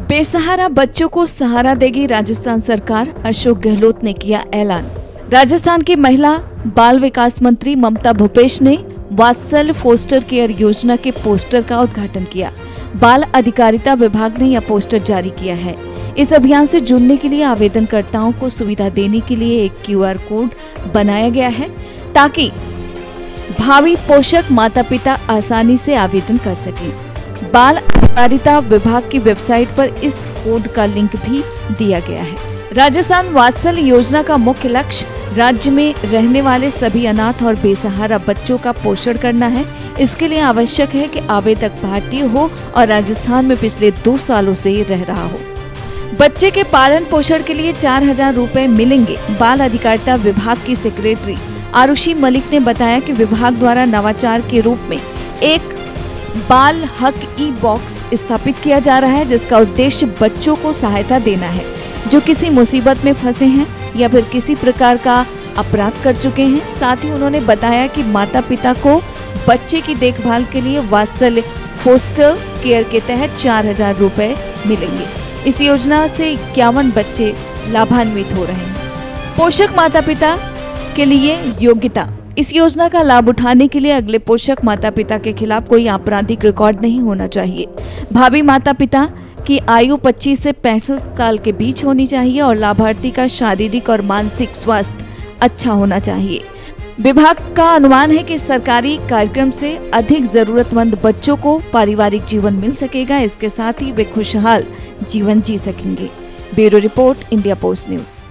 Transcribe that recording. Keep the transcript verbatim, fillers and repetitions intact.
बेसहारा बच्चों को सहारा देगी राजस्थान सरकार, अशोक गहलोत ने किया ऐलान। राजस्थान की महिला बाल विकास मंत्री ममता भूपेश ने वात्सल्य फोस्टर केयर योजना के पोस्टर का उद्घाटन किया। बाल अधिकारिता विभाग ने यह पोस्टर जारी किया है। इस अभियान से जुड़ने के लिए आवेदनकर्ताओं को सुविधा देने के लिए एक क्यू आर कोड बनाया गया है ताकि भावी पोषक माता पिता आसानी से आवेदन कर सकें। बाल अधिकारिता विभाग की वेबसाइट पर इस कोड का लिंक भी दिया गया है। राजस्थान वात्सल्य योजना का मुख्य लक्ष्य राज्य में रहने वाले सभी अनाथ और बेसहारा बच्चों का पोषण करना है। इसके लिए आवश्यक है कि आवेदक भारतीय हो और राजस्थान में पिछले दो सालों से रह रहा हो। बच्चे के पालन पोषण के लिए चार हजार रूपए मिलेंगे। बाल अधिकारिता विभाग की सेक्रेटरी आरुषि मलिक ने बताया कि विभाग द्वारा नवाचार के रूप में एक बाल हक ई बॉक्स स्थापित किया जा रहा है, जिसका उद्देश्य बच्चों को सहायता देना है जो किसी मुसीबत में फंसे हैं या फिर किसी प्रकार का अपराध कर चुके हैं। साथ ही उन्होंने बताया कि माता पिता को बच्चे की देखभाल के लिए वात्सल्य फोस्टर केयर के तहत चार हजार रूपए मिलेंगे। इस योजना से इक्यावन बच्चे लाभान्वित हो रहे हैं। पोषक माता पिता के लिए योग्यता। इस योजना का लाभ उठाने के लिए अगले पोषक माता पिता के खिलाफ कोई आपराधिक रिकॉर्ड नहीं होना चाहिए। भावी माता पिता की आयु पच्चीस से पैंसठ साल के बीच होनी चाहिए और लाभार्थी का शारीरिक और मानसिक स्वास्थ्य अच्छा होना चाहिए। विभाग का अनुमान है कि सरकारी कार्यक्रम से अधिक जरूरतमंद बच्चों को पारिवारिक जीवन मिल सकेगा। इसके साथ ही वे खुशहाल जीवन जी सकेंगे। Bureau report, India post news.